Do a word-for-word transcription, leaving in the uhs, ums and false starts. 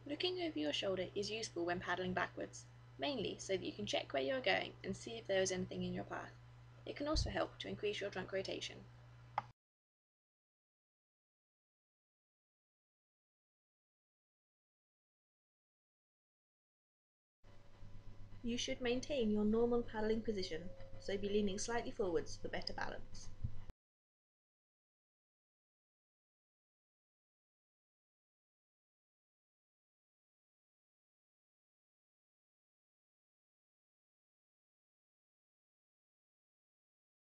Looking over your shoulder is useful when paddling backwards, mainly so that you can check where you are going and see if there is anything in your path. It can also help to increase your trunk rotation. You should maintain your normal paddling position, so be leaning slightly forwards for better balance.